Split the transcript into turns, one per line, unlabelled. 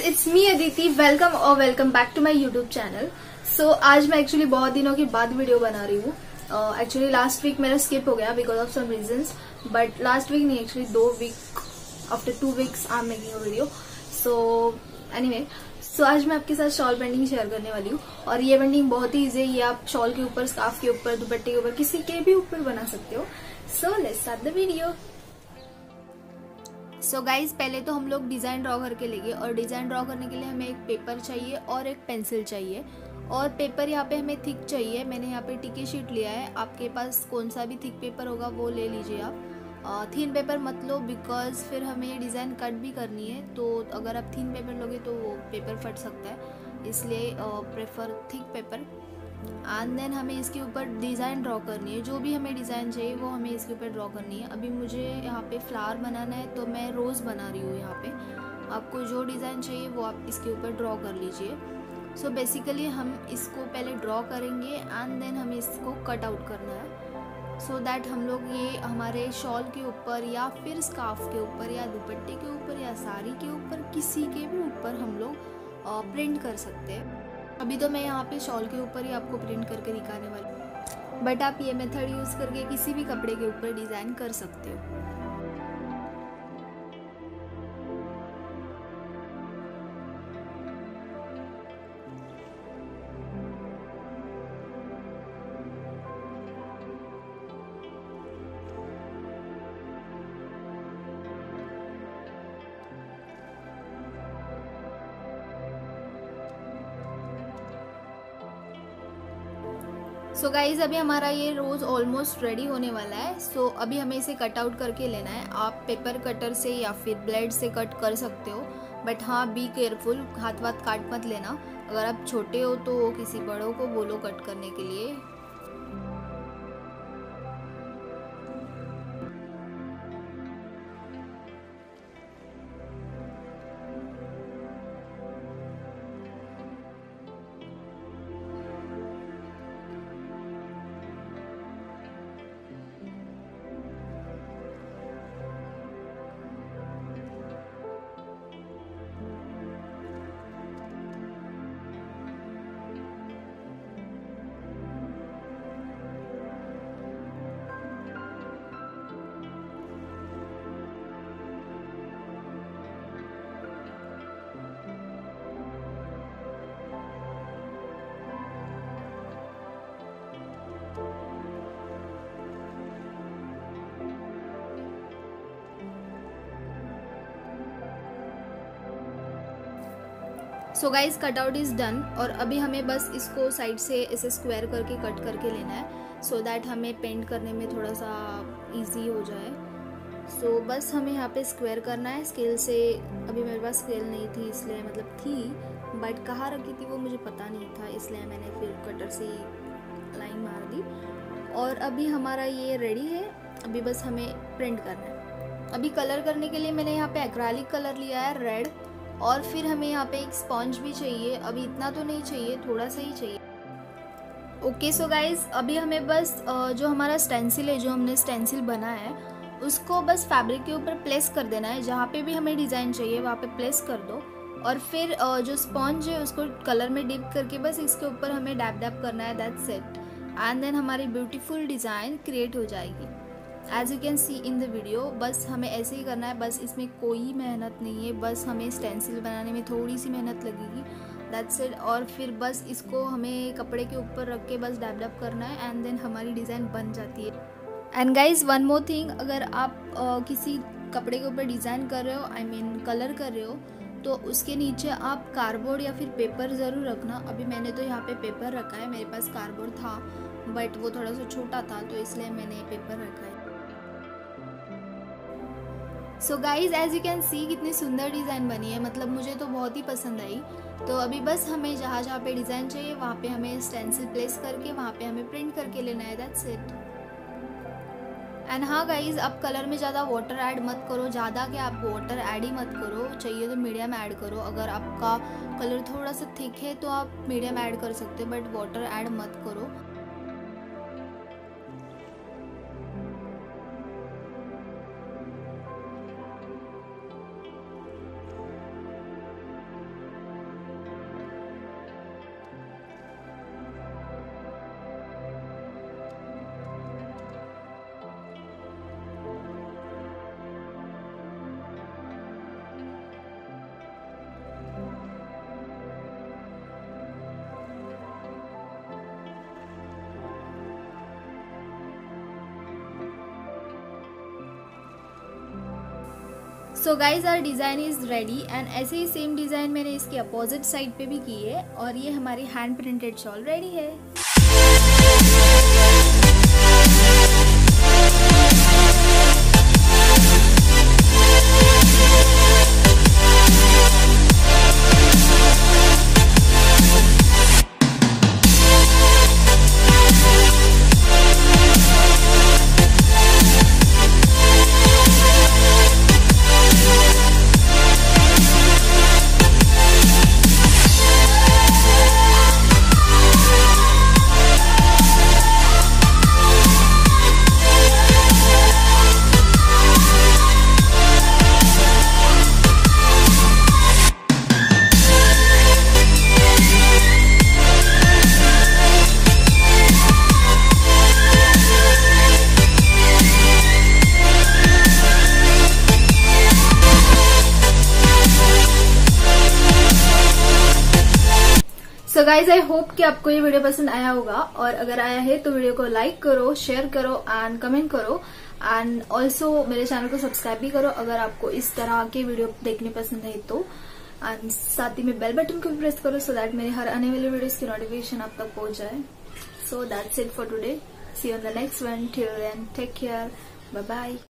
It's me Aditi. Welcome back to my YouTube channel. So आज मैं actually बहुत दिनों के बाद वीडियो बना रही हूँ। एक्चुअली लास्ट वीक मेरा स्किप हो गया because of some reasons, but last week नहीं, actually 2 week after 2 weeks I am making a video. So anyway, आज मैं आपके साथ शॉल पेंटिंग शेयर करने वाली हूँ। और ये पेंटिंग बहुत ही इजी है। ये आप शॉल के ऊपर, स्कार्फ के ऊपर, दुपट्टे के ऊपर, किसी के भी ऊपर बना सकते हो। So let's start the video. So guys, पहले तो हम लोग डिज़ाइन ड्रॉ करके लेंगे। और डिज़ाइन ड्रॉ करने के लिए हमें एक पेपर चाहिए और एक पेंसिल चाहिए। और पेपर यहाँ पे हमें थिक चाहिए। मैंने यहाँ पे टिके शीट लिया है। आपके पास कौन सा भी थिक पेपर होगा वो ले लीजिए आप। थिन पेपर मत लो बिकॉज फिर हमें ये डिज़ाइन कट भी करनी है, तो अगर आप थिन पेपर लोगे तो वो पेपर फट सकता है, इसलिए prefer thick paper. And then हमें इसके ऊपर डिज़ाइन ड्रॉ करनी है। जो भी हमें डिज़ाइन चाहिए वो हमें इसके ऊपर ड्रॉ करनी है। अभी मुझे यहाँ पे फ्लावर बनाना है तो मैं रोज़ बना रही हूँ। यहाँ पे आपको जो डिज़ाइन चाहिए वो आप इसके ऊपर ड्रॉ कर लीजिए। सो बेसिकली हम इसको पहले ड्रॉ करेंगे एंड देन हमें इसको कट आउट करना है, सो दैट हम लोग ये हमारे शॉल के ऊपर या फिर स्कार्फ के ऊपर या दुपट्टे के ऊपर या साड़ी के ऊपर, किसी के भी ऊपर हम लोग प्रिंट कर सकते हैं। अभी तो मैं यहाँ पे शॉल के ऊपर ही आपको प्रिंट करके दिखाने वाली हूँ, बट आप ये मेथड यूज़ करके किसी भी कपड़े के ऊपर डिज़ाइन कर सकते हो। सो गाइज, अभी हमारा ये रोज़ ऑलमोस्ट रेडी होने वाला है। सो अभी हमें इसे कट आउट करके लेना है। आप पेपर कटर से या फिर ब्लेड से कट कर सकते हो, बट हाँ बी केयरफुल, हाथ वाथ काट मत लेना। अगर आप छोटे हो तो किसी बड़ों को बोलो कट करने के लिए। So guys, cut out is done. और अभी हमें बस इसको साइड से ऐसे स्क्वायर करके कट करके लेना है, सो दैट हमें पेंट करने में थोड़ा सा इजी हो जाए। सो बस हमें यहाँ पे स्क्वायर करना है स्केल से। अभी मेरे पास स्केल नहीं थी, इसलिए मतलब थी बट कहाँ रखी थी वो मुझे पता नहीं था, इसलिए मैंने फिर कटर से लाइन मार दी। और अभी हमारा ये रेडी है। अभी बस हमें प्रिंट करना है। अभी कलर करने के लिए मैंने यहाँ पे एक्रेलिक कलर लिया है, रेड। और फिर हमें यहाँ पे एक स्पॉन्ज भी चाहिए। अभी इतना तो नहीं चाहिए, थोड़ा सा ही चाहिए। ओके, सो गाइज, अभी हमें बस जो हमारा स्टेंसिल है, जो हमने स्टेंसिल बना है, उसको बस फैब्रिक के ऊपर प्लेस कर देना है। जहाँ पे भी हमें डिज़ाइन चाहिए वहाँ पे प्लेस कर दो। और फिर जो स्पॉन्ज है उसको कलर में डिप करके बस इसके ऊपर हमें डैप डैप करना है, दैट्स इट। एंड देन हमारी ब्यूटीफुल डिज़ाइन क्रिएट हो जाएगी as you can see in the video. बस हमें ऐसे ही करना है, बस इसमें कोई मेहनत नहीं है। बस हमें स्टेंसिल बनाने में थोड़ी सी मेहनत लगेगी, दैट्स इट। और फिर बस इसको हमें कपड़े के ऊपर रख के बस डैप डैप करना है एंड देन हमारी डिज़ाइन बन जाती है। And guys, one more thing, अगर आप किसी कपड़े के ऊपर डिज़ाइन कर रहे हो, आई मीन कलर कर रहे हो, तो उसके नीचे आप कार्डबोर्ड या फिर पेपर ज़रूर रखना। अभी मैंने तो यहाँ पे पेपर रखा है, मेरे पास कार्डबोर्ड था बट वो थोड़ा सा छोटा था तो इसलिए मैंने पेपर रखा है। So guys, as you can see कितनी सुंदर डिज़ाइन बनी है, मतलब मुझे तो बहुत ही पसंद आई। तो अभी बस हमें जहाँ जहाँ पे डिज़ाइन चाहिए वहाँ पे हमें स्टेंसिल प्लेस करके वहाँ पे हमें प्रिंट करके लेना है, दैट्स इट। एंड हाँ गाइज, अब कलर में ज़्यादा वाटर ऐड मत करो। ज़्यादा क्या, आप वाटर ऐड ही मत करो, चाहिए तो मीडियम ऐड करो। अगर आपका कलर थोड़ा सा थिक है तो आप मीडियम ऐड कर सकते हो, बट वाटर ऐड मत करो। So guys our design is ready and ऐसे ही सेम डिज़ाइन मैंने इसकी अपोजिट साइड पे भी की है और ये हमारी हैंड प्रिंटेड शॉल रेडी है। सो गाइज आई होप कि आपको ये वीडियो पसंद आया होगा और अगर आया है तो वीडियो को लाइक करो, शेयर करो एंड कमेंट करो एंड ऑल्सो मेरे चैनल को सब्सक्राइब भी करो अगर आपको इस तरह के वीडियो देखने पसंद है तो। एंड साथ ही में बेल बटन को भी प्रेस करो सो दैट मेरे हर आने वाले वीडियोस की नोटिफिकेशन आप तक पहुंच जाए। So that's it for today, see you on the next one, till then take care, bye bye.